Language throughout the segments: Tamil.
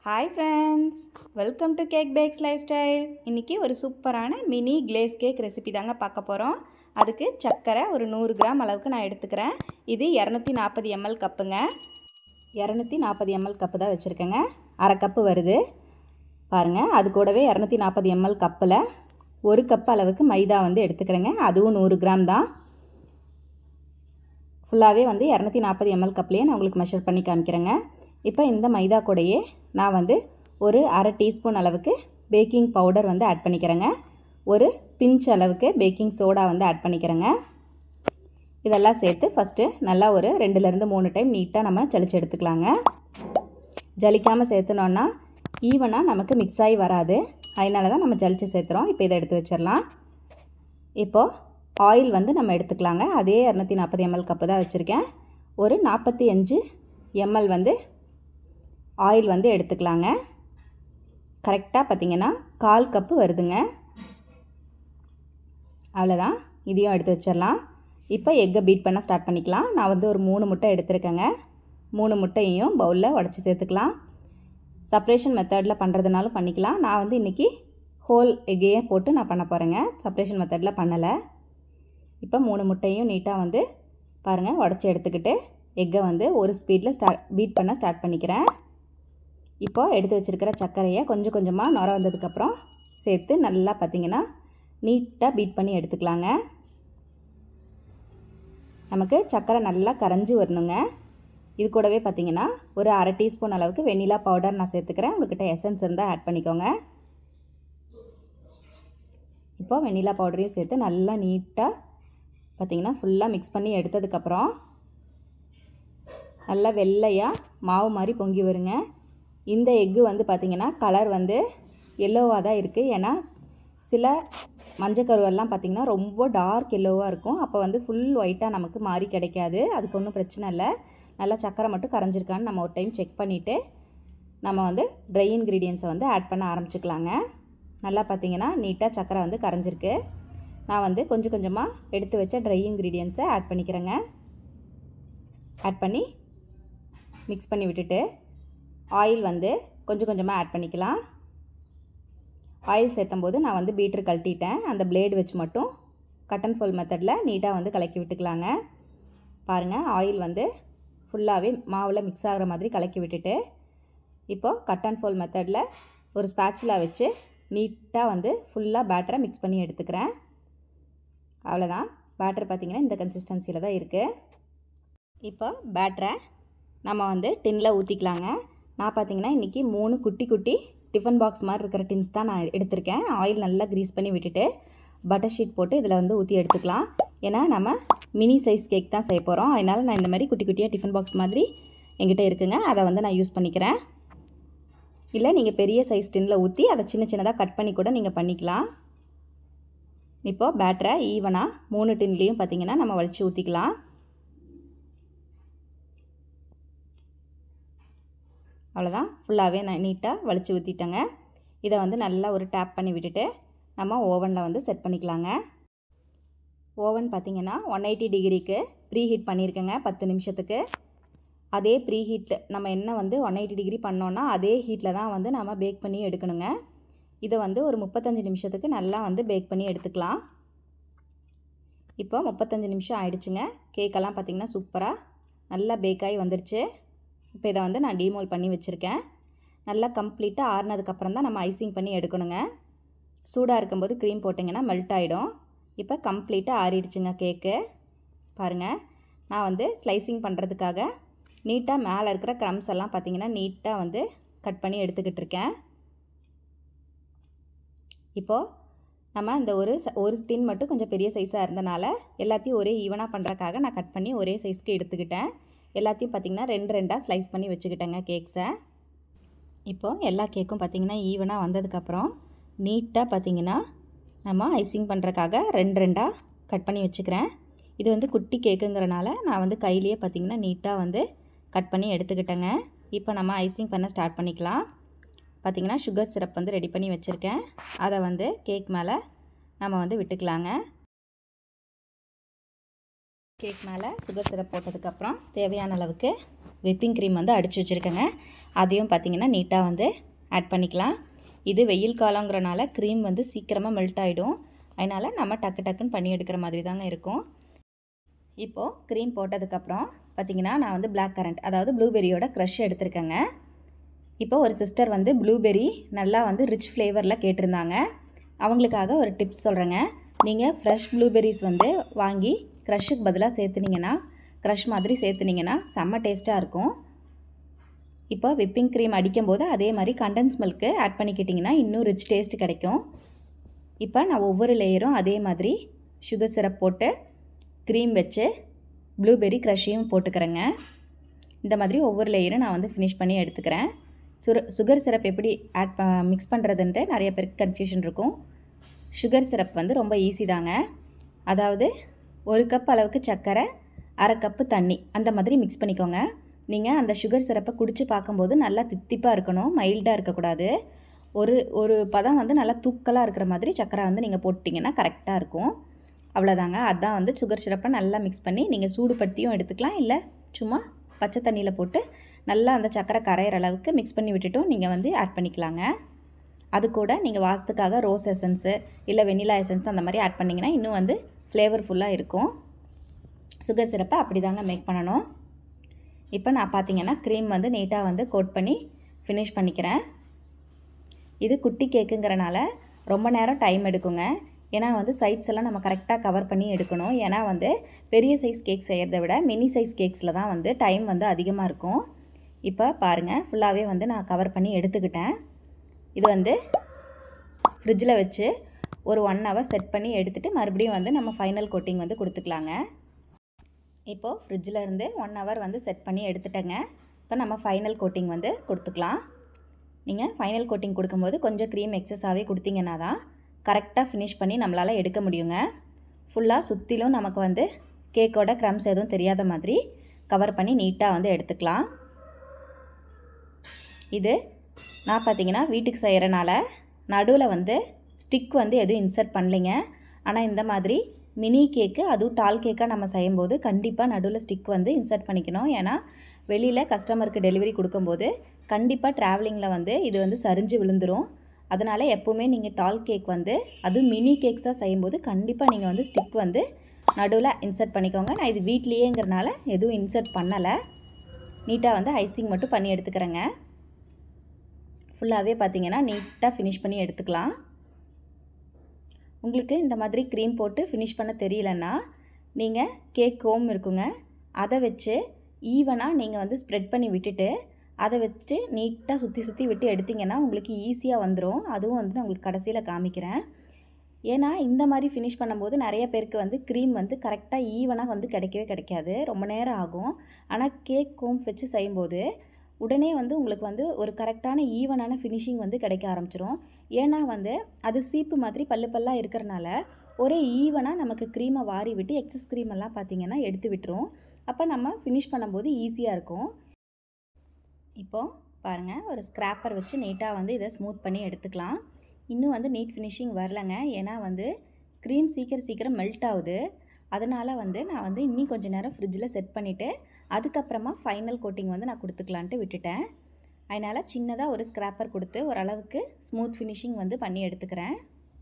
Hi friends, welcome to Cake Bakes Lifestyle. இன்னைக்கு ஒரு சூப்பரான மினி glaze cake ரெசிபி தாங்க பார்க்க போறோம். அதுக்கு சக்கரை ஒரு 100 கிராம் அளவுக்கு நான் எடுத்துக்கிறேன். இது 240 ml கப்புங்க. 240 ml கப்பு தான் வச்சிருக்கேங்க. அரை கப்பு வருது. பாருங்க, அது கூடவே 240 ml கப்பில் ஒரு கப் அளவுக்கு மைதா வந்து எடுத்துக்கிறேங்க. அதுவும் 100 கிராம் தான். ஃபுல்லாகவே வந்து 240 ml கப்லேயே நான் உங்களுக்கு மெஷர் பண்ணி காமிக்கிறேங்க. இப்போ இந்த மைதா கூடயே நான் வந்து ஒரு அரை டீஸ்பூன் அளவுக்கு பேக்கிங் பவுடர் வந்து ஆட் பண்ணிக்கிறேங்க. ஒரு பிஞ்ச் அளவுக்கு பேக்கிங் சோடா வந்து ஆட் பண்ணிக்கிறேங்க. இதெல்லாம் சேர்த்து ஃபஸ்ட்டு நல்லா ஒரு 2லேருந்து 3 டைம் நீட்டாக நம்ம ஜலிச்சு எடுத்துக்கலாங்க. ஜலிக்காமல் சேர்த்துனோன்னா ஈவனாக நமக்கு மிக்ஸ் ஆகி வராது. அதனால தான் நம்ம ஜலிச்சு சேர்த்துறோம். இப்போ இதை எடுத்து வச்சிடலாம். இப்போது ஆயில் வந்து நம்ம எடுத்துக்கலாங்க. அதே 240 ml கப்பு தான் வச்சுருக்கேன். ஒரு 45 ml வந்து ஆயில் வந்து எடுத்துக்கலாங்க. கரெக்டாக பார்த்திங்கன்னா 1/4 கப்பு வருதுங்க. அவ்வளோதான், இதையும் எடுத்து வச்சிடலாம். இப்போ எக்கை பீட் பண்ண ஸ்டார்ட் பண்ணிக்கலாம். நான் வந்து ஒரு 3 முட்டை எடுத்துருக்கேங்க. 3 முட்டையையும் பவுலில் உடச்சி சேர்த்துக்கலாம். செப்ரேஷன் மெத்தடில் பண்ணுறதுனாலும் பண்ணிக்கலாம். நான் வந்து இன்றைக்கி ஹோல் எக்கையே போட்டு நான் பண்ண போகிறேங்க. செப்ரேஷன் மெத்தடில் பண்ணலை. இப்போ 3 முட்டையும் நீட்டாக வந்து பாருங்கள் உடச்சி எடுத்துக்கிட்டு எக்கை வந்து ஒரு ஸ்பீடில் பீட் பண்ண ஸ்டார்ட் பண்ணிக்கிறேன். இப்போ எடுத்து வச்சுருக்கிற சர்க்கரையை கொஞ்சம் கொஞ்சமாக நுர வந்ததுக்கப்புறம் சேர்த்து நல்லா பார்த்திங்கன்னா நீட்டாக பீட் பண்ணி எடுத்துக்கலாங்க. நமக்கு சர்க்கரை நல்லா கரைஞ்சி வரணுங்க. இது கூடவே பார்த்திங்கன்னா ஒரு அரை டீஸ்பூன் அளவுக்கு வெண்ணிலா பவுடர் நான் சேர்த்துக்கிறேன். உங்கள்கிட்ட எசன்ஸ் இருந்தால் ஆட் பண்ணிக்கோங்க. இப்போ வெண்ணிலா பவுடரையும் சேர்த்து நல்லா நீட்டாக பார்த்திங்கன்னா ஃபுல்லாக மிக்ஸ் பண்ணி எடுத்ததுக்கப்புறம் நல்லா வெள்ளையாக மாவு மாதிரி பொங்கி வருங்க. இந்த எக்கு வந்து பார்த்திங்கன்னா கலர் வந்து எல்லோவாக தான் இருக்குது. ஏன்னா சில மஞ்சக்கருவெல்லாம் பார்த்திங்கன்னா ரொம்ப டார்க் எல்லோவாக இருக்கும். அப்போ வந்து ஃபுல் ஒயிட்டாக நமக்கு மாறி கிடைக்காது. அதுக்கு ஒன்றும் பிரச்சனை இல்லை. நல்லா சக்கரை மட்டும் கரைஞ்சிருக்கான்னு நம்ம ஒரு டைம் செக் பண்ணிவிட்டு நம்ம வந்து ட்ரை இன்க்ரீடியன்ஸை வந்து ஆட் பண்ண ஆரம்பிச்சுக்கலாங்க. நல்லா பார்த்திங்கன்னா நீட்டாக சக்கரை வந்து கரைஞ்சிருக்கு. நான் வந்து கொஞ்சம் கொஞ்சமாக எடுத்து வச்ச ட்ரை இன்க்ரீடியன்ஸை ஆட் பண்ணிக்கிறேங்க. ஆட் பண்ணி மிக்ஸ் பண்ணி விட்டுட்டு ஆயில் வந்து கொஞ்சம் கொஞ்சமாக ஆட் பண்ணிக்கலாம். ஆயில் சேர்த்தும் போது நான் வந்து பீட்டர் கழட்டிட்டேன். அந்த பிளேடு வச்சு மட்டும் கட் அண்ட் ஃபோல்ட் மெத்தடில் நீட்டாக வந்து கலக்கி விட்டுக்கலாங்க. பாருங்கள், ஆயில் வந்து ஃபுல்லாகவே மாவில் மிக்ஸ் ஆகிற மாதிரி கலக்கி விட்டுட்டு இப்போது கட் அண்ட் ஃபோல்ட் மெத்தடில் ஒரு ஸ்பேச்சுலா வச்சு நீட்டாக வந்து ஃபுல்லாக பேட்டரை மிக்ஸ் பண்ணி எடுத்துக்கிறேன். அவ்வளோதான், பேட்டர் பார்த்திங்கன்னா இந்த கன்சிஸ்டன்சியில் தான் இருக்குது. இப்போ பேட்டரை நம்ம வந்து டின்னில் ஊற்றிக்கலாங்க. நான் பார்த்திங்கன்னா இன்றைக்கி 3 குட்டி குட்டி டிஃபன் பாக்ஸ் மாதிரி இருக்கிற டின்ஸ் தான் நான் எடுத்திருக்கேன். ஆயில் நல்லா க்ரீஸ் பண்ணி விட்டுட்டு பட்டர் ஷீட் போட்டு இதில் வந்து ஊற்றி எடுத்துக்கலாம். ஏன்னா நம்ம மினி சைஸ் கேக் தான் செய்ய போகிறோம். அதனால் நான் இந்த மாதிரி குட்டி குட்டியாக டிஃபன் பாக்ஸ் மாதிரி என்கிட்ட இருக்குங்க. அதை வந்து நான் யூஸ் பண்ணிக்கிறேன். இல்லை நீங்கள் பெரிய சைஸ் டின்னில் ஊற்றி அதை சின்ன சின்னதாக கட் பண்ணி கூட நீங்கள் பண்ணிக்கலாம். இப்போது பேட்டரை ஈவனாக 3 டின்லேயும் பார்த்திங்கன்னா நம்ம வலிச்சு ஊற்றிக்கலாம். அவ்வளோதான், ஃபுல்லாகவே நான் நீட்டாக வலிச்சு ஊற்றிட்டேங்க. இதை வந்து நல்லா ஒரு டேப் பண்ணி விட்டுட்டு நம்ம ஓவனில் வந்து செட் பண்ணிக்கலாங்க. ஓவன் பார்த்திங்கன்னா 180 டிகிரிக்கு ப்ரீ ஹீட் பண்ணியிருக்கேங்க 10 நிமிஷத்துக்கு. அதே ப்ரீ ஹீட்டில் நம்ம என்ன வந்து 180 டிகிரி பண்ணோன்னா அதே ஹீட்டில் தான் வந்து நம்ம பேக் பண்ணி எடுக்கணுங்க. இதை வந்து ஒரு 35 நிமிஷத்துக்கு நல்லா வந்து பேக் பண்ணி எடுத்துக்கலாம். இப்போ 35 நிமிஷம் ஆயிடுச்சுங்க. கேக்கெல்லாம் பார்த்திங்கன்னா சூப்பராக நல்லா பேக்காகி வந்துருச்சு. இப்போ இதை வந்து நான் டீமோல் பண்ணி வச்சுருக்கேன். நல்லா கம்ப்ளீட்டாக ஆறுனதுக்கப்புறம் தான் நம்ம ஐசிங் பண்ணி எடுக்கணுங்க. சூடாக இருக்கும்போது க்ரீம் போட்டிங்கன்னா மெல்ட் ஆகிடும். இப்போ கம்ப்ளீட்டாக ஆறிடுச்சுங்க கேக்கு. பாருங்கள், நான் வந்து ஸ்லைசிங் பண்ணுறதுக்காக நீட்டாக மேலே இருக்கிற க்ரம்ஸ் எல்லாம் பார்த்திங்கன்னா நீட்டாக வந்து கட் பண்ணி எடுத்துக்கிட்டு இருக்கேன். இப்போது நம்ம இந்த ஒரு டின் மட்டும் கொஞ்சம் பெரிய சைஸாக இருந்தனால எல்லாத்தையும் ஒரே ஈவனாக பண்ணுறதுக்காக நான் கட் பண்ணி ஒரே சைஸ்க்கு எடுத்துக்கிட்டேன். எல்லாத்தையும் பார்த்திங்கன்னா 2 ஸ்லைஸ் பண்ணி வச்சுக்கிட்டேங்க கேக்ஸை. இப்போது எல்லா கேக்கும் பார்த்திங்கன்னா ஈவனாக வந்ததுக்கப்புறம் நீட்டாக பார்த்திங்கன்னா நம்ம ஐசிங் பண்ணுறதுக்காக 2 கட் பண்ணி வச்சுக்கிறேன். இது வந்து குட்டி கேக்குங்கிறனால நான் வந்து கையிலேயே பார்த்திங்கன்னா நீட்டாக வந்து கட் பண்ணி எடுத்துக்கிட்டேங்க. இப்போ நம்ம ஐசிங் பண்ண ஸ்டார்ட் பண்ணிக்கலாம். பார்த்திங்கன்னா சுகர் சிரப் வந்து ரெடி பண்ணி வச்சுருக்கேன். அதை வந்து கேக் மேலே நம்ம வந்து விட்டுக்கலாங்க. கேக் மேலே சுகர் சிரப் போட்டதுக்கப்புறம் தேவையான அளவுக்கு விப்பிங் க்ரீம் வந்து அடித்து வச்சுருக்கேங்க. அதையும் பார்த்திங்கன்னா நீட்டாக வந்து ஆட் பண்ணிக்கலாம். இது வெயில் காலங்கிறனால க்ரீம் வந்து சீக்கிரமாக மெல்ட் ஆகிடும். அதனால் நம்ம டக்கு டக்குன்னு பண்ணி எடுக்கிற மாதிரி தாங்க இருக்கும். இப்போது க்ரீம் போட்டதுக்கப்புறம் பார்த்திங்கன்னா நான் வந்து பிளாக் கரண்ட், அதாவது ப்ளூபெரியோட க்ரஷ் எடுத்திருக்கேங்க. இப்போ ஒரு சிஸ்டர் வந்து ப்ளூபெரி நல்லா வந்து ரிச் ஃப்ளேவரில் கேட்டிருந்தாங்க. அவங்களுக்காக ஒரு டிப்ஸ் சொல்கிறேங்க. நீங்கள் ஃப்ரெஷ் ப்ளூபெரிஸ் வந்து வாங்கி க்ரஷ்ஷுக்கு பதிலாக சேர்த்துனீங்கன்னா, க்ரஷ் மாதிரி சேர்த்துனீங்கன்னா செம்ம டேஸ்ட்டாக இருக்கும். இப்போ விப்பிங் க்ரீம் அடிக்கும்போது அதே மாதிரி கண்டென்ஸ் மில்க்கு ஆட் பண்ணிக்கிட்டிங்கன்னா இன்னும் ரிச் டேஸ்ட் கிடைக்கும். இப்போ நான் ஒவ்வொரு லேயரும் அதே மாதிரி சுகர் சிரப் போட்டு க்ரீம் வச்சு ப்ளூபெரி க்ரஷ்ஷையும் போட்டுக்கிறேங்க. இந்த மாதிரி ஒவ்வொரு லேயரும் நான் வந்து ஃபினிஷ் பண்ணி எடுத்துக்கிறேன். சுகர் சிரப் எப்படி மிக்ஸ் பண்ணுறதுன்ட்டு நிறைய பேருக்கு கன்ஃபியூஷன் இருக்கும். சுகர் சிரப் வந்து ரொம்ப ஈஸி தாங்க. அதாவது 1 கப் அளவுக்கு சர்க்கரை, 1/2 கப்பு தண்ணி அந்த மாதிரி மிக்ஸ் பண்ணிக்கோங்க. நீங்கள் அந்த சுகர் சிரப்பை குடித்து பார்க்கும்போது நல்லா தித்திப்பாக இருக்கணும், மைல்டாக இருக்கக்கூடாது. ஒரு பதம் வந்து நல்லா தூக்கலாக இருக்கிற மாதிரி சர்க்கரை வந்து நீங்கள் போட்டிங்கன்னா கரெக்டாக இருக்கும். அவ்வளோதாங்க. அதுதான் வந்து சுகர் சிரப்பை நல்லா மிக்ஸ் பண்ணி நீங்கள் சூடுபடுத்தியும் எடுத்துக்கலாம், இல்லை சும்மா பச்சை தண்ணியில் போட்டு நல்லா அந்த சர்க்கரை கரையிற அளவுக்கு மிக்ஸ் பண்ணி விட்டுட்டும் நீங்கள் வந்து ஆட் பண்ணிக்கலாங்க. அது கூட நீங்கள் வாசத்துக்காக ரோஸ் எசன்ஸு இல்லை வெனிலா எசன்ஸ் அந்த மாதிரி ஆட் பண்ணிங்கன்னா இன்னும் வந்து ஃப்ளேவர்ஃபுல்லாக இருக்கும். சுகர் சிரப்பை அப்படி தாங்க மேக் பண்ணணும். இப்போ நான் பார்த்திங்கன்னா க்ரீம் வந்து நீட்டாக வந்து கோட் பண்ணி ஃபினிஷ் பண்ணிக்கிறேன். இது குட்டி கேக்குங்கிறனால ரொம்ப நேரம் டைம் எடுக்குங்க. ஏன்னா வந்து சைட்ஸ் எல்லாம் நம்ம கரெக்டாக கவர் பண்ணி எடுக்கணும். ஏன்னா வந்து பெரிய சைஸ் கேக் செய்கிறத விட மினி சைஸ் கேக்ஸில் தான் வந்து டைம் வந்து அதிகமாக இருக்கும். இப்போ பாருங்கள், ஃபுல்லாகவே வந்து நான் கவர் பண்ணி எடுத்துக்கிட்டேன். இது வந்து ஃப்ரிட்ஜில் வச்சு ஒரு 1 ஹவர் செட் பண்ணி எடுத்துகிட்டு மறுபடியும் வந்து நம்ம ஃபைனல் கோட்டிங் வந்து கொடுத்துக்கலாங்க. இப்போது ஃப்ரிட்ஜில் இருந்து 1 ஹவர் வந்து செட் பண்ணி எடுத்துட்டேங்க. இப்போ நம்ம ஃபைனல் கோட்டிங் வந்து கொடுத்துக்கலாம். நீங்கள் ஃபைனல் கோட்டிங் கொடுக்கும்போது கொஞ்சம் க்ரீம் எக்ஸஸாகவே கொடுத்தீங்கன்னா தான் கரெக்டாக ஃபினிஷ் பண்ணி நம்மளால் எடுக்க முடியுங்க. ஃபுல்லாக சுற்றிலும் நமக்கு வந்து கேக்கோட க்ரம்ஸ் எதுவும் தெரியாத மாதிரி கவர் பண்ணி நீட்டாக வந்து எடுத்துக்கலாம். இது நான் பார்த்திங்கன்னா வீட்டுக்கு செய்கிறனால நடுவில் வந்து ஸ்டிக் வந்து எதுவும் இன்சர்ட் பண்ணலைங்க. ஆனால் இந்த மாதிரி மினி கேக்கு, அதுவும் டால் கேக்காக நம்ம செய்யும்போது கண்டிப்பாக நடுவில் ஸ்டிக் வந்து இன்சர்ட் பண்ணிக்கணும். ஏன்னா வெளியில் கஸ்டமருக்கு டெலிவரி கொடுக்கும்போது கண்டிப்பாக ட்ராவலிங்கில் வந்து இது வந்து சரிஞ்சு விழுந்துடும். அதனால் எப்போவுமே நீங்கள் டால் கேக் வந்து அதுவும் மினி கேக்ஸாக செய்யும்போது கண்டிப்பாக நீங்கள் வந்து ஸ்டிக் வந்து நடுவில் இன்சர்ட் பண்ணிக்கோங்க. நான் இது வீட்லேயேங்கிறனால எதுவும் இன்சர்ட் பண்ணலை. நீட்டாக வந்து ஐசிங் மட்டும் பண்ணி எடுத்துக்கிறேங்க. ஃபுல்லாகவே பார்த்திங்கன்னா நீட்டாக ஃபினிஷ் பண்ணி எடுத்துக்கலாம். உங்களுக்கு இந்த மாதிரி க்ரீம் போட்டு ஃபினிஷ் பண்ண தெரியலன்னா நீங்கள் கேக் கோம் இருக்குங்க, அதை வச்சு ஈவனாக நீங்கள் வந்து ஸ்ப்ரெட் பண்ணி விட்டுட்டு அதை வச்சு நீட்டாக சுற்றி விட்டு எடுத்திங்கன்னா உங்களுக்கு ஈஸியாக வந்துடும். அதுவும் வந்து நான் உங்களுக்கு கடைசியில் காமிக்கிறேன். ஏன்னா இந்த மாதிரி ஃபினிஷ் பண்ணும்போது நிறைய பேருக்கு வந்து க்ரீம் வந்து கரெக்டாக ஈவனாக வந்து கிடைக்காது, ரொம்ப நேரம் ஆகும். ஆனால் கேக் கோம் வச்சு செய்யும்போது உடனே வந்து உங்களுக்கு வந்து ஒரு கரெக்டான ஈவனான ஃபினிஷிங் வந்து கிடைக்க ஆரம்பிச்சிடும். ஏன்னா வந்து அது சீப்பு மாதிரி பல்லாக இருக்கிறனால ஒரே ஈவனாக நமக்கு க்ரீமை வாரி விட்டு எக்ஸஸ் க்ரீமெல்லாம் பார்த்திங்கன்னா எடுத்து விட்டுரும். அப்போ நம்ம ஃபினிஷ் பண்ணும்போது ஈஸியாக இருக்கும். இப்போது பாருங்கள், ஒரு ஸ்க்ராப்பர் வச்சு நீட்டாக வந்து இதை ஸ்மூத் பண்ணி எடுத்துக்கலாம். இன்னும் வந்து நீட் ஃபினிஷிங் வரலைங்க. ஏன்னா வந்து க்ரீம் சீக்கிரம் மெல்ட் ஆகுது. அதனால் வந்து நான் வந்து இன்னும் கொஞ்சம் நேரம் ஃப்ரிட்ஜில் செட் பண்ணிவிட்டு அதுக்கப்புறமா ஃபைனல் கோட்டிங் வந்து நான் கொடுத்துக்கலான்ட்டு விட்டுட்டேன். அதனால் சின்னதாக ஒரு ஸ்க்ராப்பர் கொடுத்து ஓரளவுக்கு ஸ்மூத் ஃபினிஷிங் வந்து பண்ணி எடுத்துக்கிறேன்.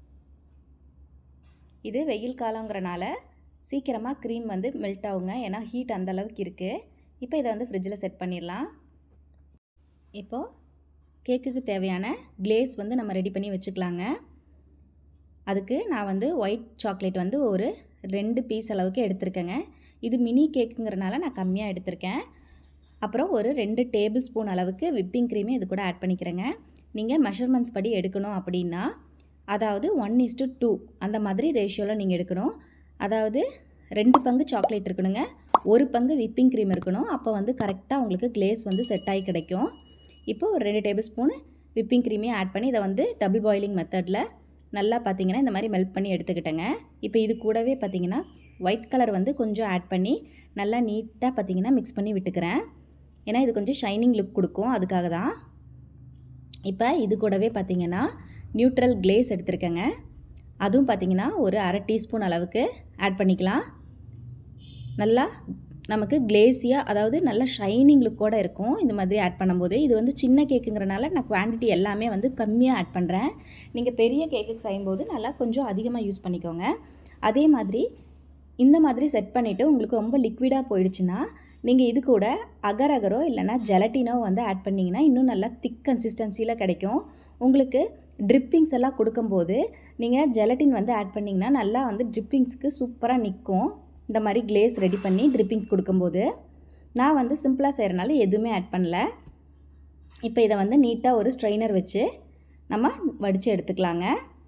இது வெயில் காலங்கிறனால சீக்கிரமாக க்ரீம் வந்து மெல்ட் ஆகுங்க. ஏன்னா ஹீட் அந்தளவுக்கு இருக்குது. இப்போ இதை வந்து ஃப்ரிட்ஜில் செட் பண்ணிடலாம். இப்போது கேக்குக்கு தேவையான கிளேஸ் வந்து நம்ம ரெடி பண்ணி வச்சுக்கலாங்க. அதுக்கு நான் வந்து ஒயிட் சாக்லேட் வந்து ஒரு 2 பீஸ் அளவுக்கு எடுத்திருக்கேங்க. இது மினி கேக்குங்கிறனால நான் கம்மியாக எடுத்திருக்கேன். அப்புறம் ஒரு 2 டேபிள் ஸ்பூன் அளவுக்கு விப்பிங் க்ரீமே இது கூட ஆட் பண்ணிக்கிறேங்க. நீங்கள் மெஷர்மெண்ட்ஸ் படி எடுக்கணும் அப்படின்னா, அதாவது 1:2 அந்த மாதிரி ரேஷியோவில் நீங்கள் எடுக்கணும். அதாவது 2 பங்கு சாக்லேட் இருக்கணுங்க, 1 பங்கு விப்பிங் க்ரீம் இருக்கணும். அப்போ வந்து கரெக்டாக உங்களுக்கு கிளேஸ் வந்து செட் ஆகி கிடைக்கும். இப்போ ஒரு 2 டேபிள் ஸ்பூன் விப்பிங் க்ரீமையும் ஆட் பண்ணி இதை வந்து டபுள் பாயிலிங் மெத்தடில் நல்லா பார்த்திங்கன்னா இந்த மாதிரி மெல்ட் பண்ணி எடுத்துக்கிட்டேங்க. இப்போ இது கூடவே பார்த்திங்கன்னா ஒயிட் கலர் வந்து கொஞ்சம் ஆட் பண்ணி நல்லா நீட்டாக பார்த்திங்கன்னா மிக்ஸ் பண்ணி விட்டுக்கிறேன். ஏன்னா இது கொஞ்சம் ஷைனிங் லுக் கொடுக்கும், அதுக்காக தான். இப்போ இது கூடவே பார்த்திங்கன்னா நியூட்ரல் கிளேஸ் எடுத்துருக்கேங்க. அதுவும் பார்த்திங்கன்னா ஒரு 1/2 டீஸ்பூன் அளவுக்கு ஆட் பண்ணிக்கலாம். நல்லா நமக்கு கிளேஸியாக, அதாவது நல்ல ஷைனிங் லுக்கோடு இருக்கும் இந்த மாதிரி ஆட் பண்ணும்போது. இது வந்து சின்ன கேக்குங்கிறனால நான் குவான்டிட்டி எல்லாமே வந்து கம்மியாக ஆட் பண்ணுறேன். நீங்கள் பெரிய கேக்குக்கு செய்யும்போது நல்லா கொஞ்சம் அதிகமாக யூஸ் பண்ணிக்கோங்க. அதே மாதிரி இந்த மாதிரி செட் பண்ணிவிட்டு உங்களுக்கு ரொம்ப லிக்விடாக போயிடுச்சுன்னா நீங்கள் இது கூட அகர் அகரோ இல்லைனா ஜெலட்டினோ வந்து ஆட் பண்ணிங்கன்னா இன்னும் நல்லா திக் கன்சிஸ்டன்சியில் கிடைக்கும். உங்களுக்கு ட்ரிப்பிங்ஸ் எல்லாம் கொடுக்கும்போது நீங்கள் ஜெலட்டின் வந்து ஆட் பண்ணிங்கன்னா நல்லா வந்து ட்ரிப்பிங்ஸ்க்கு சூப்பராக நிற்கும். இந்த மாதிரி கிளேஸ் ரெடி பண்ணி ட்ரிப்பிங்ஸ் கொடுக்கும்போது நான் வந்து சிம்பிளாக செய்கிறனால எதுவுமே ஆட் பண்ணல. இப்போ இதை வந்து நீட்டாக ஒரு ஸ்ட்ரெயினர் வச்சு நம்ம வடித்து எடுத்துக்கலாங்க.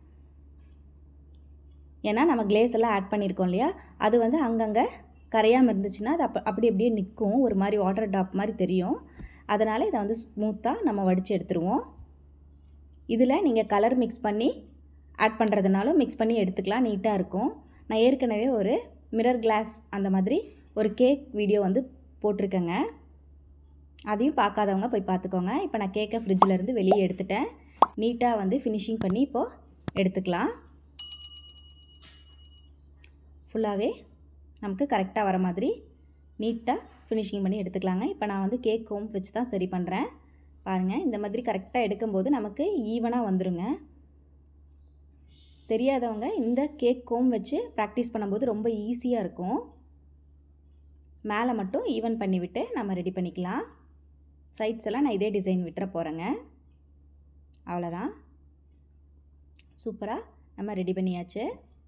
ஏன்னா நம்ம கிளேஸ் எல்லாம் ஆட் பண்ணியிருக்கோம் இல்லையா, அது வந்து அங்கங்கே கரையாமல் இருந்துச்சுன்னா அது அப்படி அப்படியே நிற்கும், ஒரு மாதிரி வாட்டர் ட்ராப் மாதிரி தெரியும். அதனால் இதை வந்து ஸ்மூத்தாக நம்ம வடித்து எடுத்துருவோம். இதில் நீங்கள் கலர் மிக்ஸ் பண்ணி ஆட் பண்ணுறதுனாலும் மிக்ஸ் பண்ணி எடுத்துக்கலாம், நீட்டாக இருக்கும். நான் ஏற்கனவே ஒரு மிரர் கிளாஸ் அந்த மாதிரி ஒரு கேக் வீடியோ வந்து போட்டிருக்கேங்க, அதையும் பார்க்காதவங்க போய் பார்த்துக்கோங்க. இப்போ நான் கேக்கை ஃப்ரிட்ஜிலேருந்து வெளியே எடுத்துட்டேன். நீட்டாக வந்து ஃபினிஷிங் பண்ணி இப்போது எடுத்துக்கலாம். ஃபுல்லாகவே நமக்கு கரெக்டாக வர மாதிரி நீட்டாக ஃபினிஷிங் பண்ணி எடுத்துக்கலாங்க. இப்போ நான் வந்து கேக் கோம் வச்சு தான் சரி பண்ணுறேன். பாருங்கள், இந்த மாதிரி கரெக்டாக எடுக்கும்போது நமக்கு ஈவனாக வந்துடுங்க. தெரியாதவங்க இந்த கேக் கோம் வச்சு ப்ராக்டிஸ் பண்ணும்போது ரொம்ப ஈஸியாக இருக்கும். மேலே மட்டும் ஈவன் பண்ணிவிட்டு நம்ம ரெடி பண்ணிக்கலாம். சைட்ஸ் எல்லாம் நான் இதே டிசைன் விட்டுற போகிறேங்க. அவ்வளோதான், சூப்பராக நம்ம ரெடி பண்ணியாச்சு.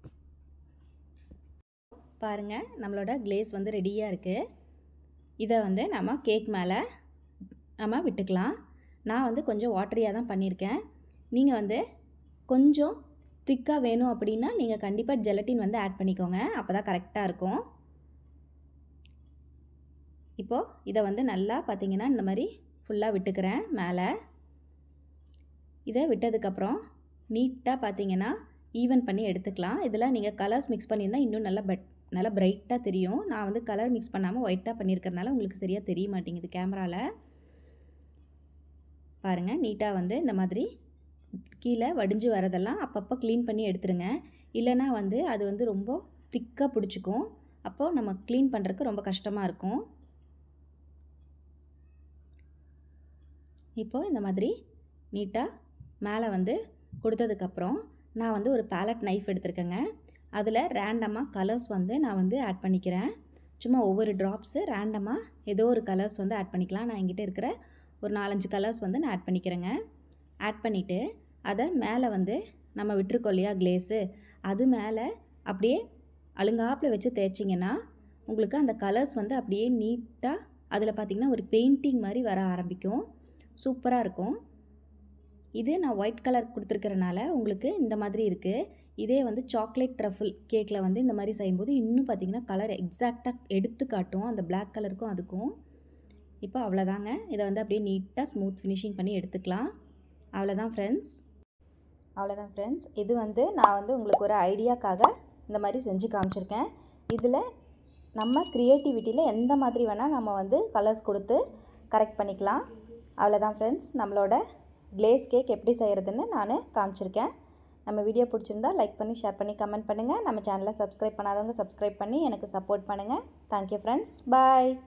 பாருங்கள், நம்மளோட கிளேஸ் வந்து ரெடியாக இருக்குது. இதை வந்து நம்ம கேக் மேலே நம்ம விட்டுக்கலாம். நான் வந்து கொஞ்சம் வாட்டரியாக தான் பண்ணியிருக்கேன். நீங்கள் வந்து கொஞ்சம் திக்காக வேணும் அப்படின்னா நீங்கள் கண்டிப்பாக ஜெலட்டின் வந்து ஆட் பண்ணிக்கோங்க, அப்போ தான் கரெக்டாக இருக்கும். இப்போது இதை வந்து நல்லா பார்த்திங்கன்னா இந்த மாதிரி ஃபுல்லாக விட்டுக்கிறேன் மேலே. இதை விட்டதுக்கப்புறம் நீட்டாக பார்த்திங்கன்னா ஈவன் பண்ணி எடுத்துக்கலாம். இதில் நீங்கள் கலர்ஸ் மிக்ஸ் பண்ணியிருந்தால் இன்னும் நல்லா பிரைட்டாக தெரியும். நான் வந்து கலர் மிக்ஸ் பண்ணாமல் ஒயிட்டாக பண்ணியிருக்கிறதுனால உங்களுக்கு சரியாக தெரிய மாட்டேங்குது கேமராவில். பாருங்கள், நீட்டாக வந்து இந்த மாதிரி கீழே வடிஞ்சு வரதெல்லாம் அப்பப்போ க்ளீன் பண்ணி எடுத்துருங்க. இல்லைனா வந்து அது வந்து ரொம்ப திக்காக பிடிச்சிக்கும், அப்போது நம்ம க்ளீன் பண்ணுறதுக்கு ரொம்ப கஷ்டமாக இருக்கும். இப்போது இந்த மாதிரி நீட்டாக மேலே வந்து கொடுத்ததுக்கப்புறம் நான் வந்து ஒரு பேலட் நைஃப் எடுத்துருக்கேங்க. அதில் ரேண்டமாக கலர்ஸ் வந்து நான் வந்து ஆட் பண்ணிக்கிறேன். சும்மா ஒவ்வொரு ட்ராப்ஸு ரேண்டமாக ஏதோ ஒரு கலர்ஸ் வந்து ஆட் பண்ணிக்கலாம். நான் என்கிட்ட இருக்கிற ஒரு 4-5 கலர்ஸ் வந்து நான் ஆட் பண்ணிக்கிறேங்க. ஆட் பண்ணிவிட்டு அதை மேலே வந்து நம்ம விட்டுருக்கோம் இல்லையா கிளேஸு, அது மேலே அப்படியே அழுங்காப்பில் வச்சு தேய்ச்சிங்கன்னா உங்களுக்கு அந்த கலர்ஸ் வந்து அப்படியே நீட்டாக அதில் பார்த்திங்கன்னா ஒரு பெயிண்டிங் மாதிரி வர ஆரம்பிக்கும். சூப்பராக இருக்கும். இது நான் ஒயிட் கலர் கொடுத்துருக்கறனால உங்களுக்கு இந்த மாதிரி இருக்குது. இதே வந்து சாக்லேட் ட்ரஃபிள் கேக்கில் வந்து இந்த மாதிரி செய்யும்போது இன்னும் பார்த்திங்கன்னா கலர் எக்ஸாக்டாக எடுத்து காட்டும், அந்த பிளாக் கலருக்கும் அதுக்கும். இப்போ அவ்வளோதாங்க, இதை வந்து அப்படியே நீட்டாக ஸ்மூத் ஃபினிஷிங் பண்ணி எடுத்துக்கலாம். அவ்வளோதான் ஃப்ரெண்ட்ஸ். இது வந்து நான் வந்து உங்களுக்கு ஒரு ஐடியாக்காக இந்த மாதிரி செஞ்சு காமிச்சிருக்கேன். இதில் நம்ம க்ரியேட்டிவிட்டியில் எந்த மாதிரி வேணால் நம்ம வந்து கலர்ஸ் கொடுத்து கரெக்ட் பண்ணிக்கலாம். அவ்வளோதான் ஃப்ரெண்ட்ஸ், நம்மளோட கிளேஸ் கேக் எப்படி செய்கிறதுன்னு நான் காமிச்சிருக்கேன். நம்ம வீடியோ பிடிச்சிருந்தா லைக் பண்ணி, ஷேர் பண்ணி, கமெண்ட் பண்ணுங்கள். நம்ம சேனலை சப்ஸ்கிரைப் பண்ணாதவங்க சப்ஸ்கிரைப் பண்ணி எனக்கு சப்போர்ட் பண்ணுங்கள். தேங்க்யூ ஃப்ரெண்ட்ஸ், பாய்.